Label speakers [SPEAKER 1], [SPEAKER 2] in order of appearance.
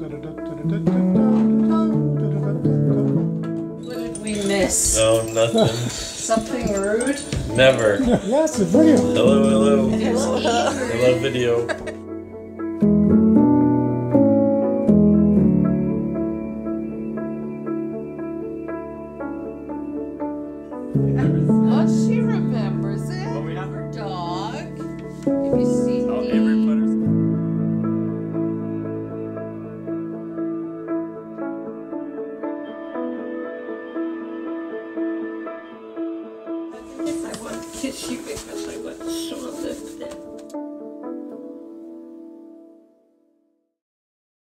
[SPEAKER 1] What did we miss?
[SPEAKER 2] No, nothing.
[SPEAKER 1] Something rude?
[SPEAKER 2] Never.
[SPEAKER 3] Yes, a video.
[SPEAKER 2] Hello, hello. Hello, video.
[SPEAKER 1] Oh, she remembers it.
[SPEAKER 2] What we have?
[SPEAKER 1] Her dog. Have you seen
[SPEAKER 2] Oh,
[SPEAKER 1] me?
[SPEAKER 2] Avery Putters.
[SPEAKER 1] I want to kiss you because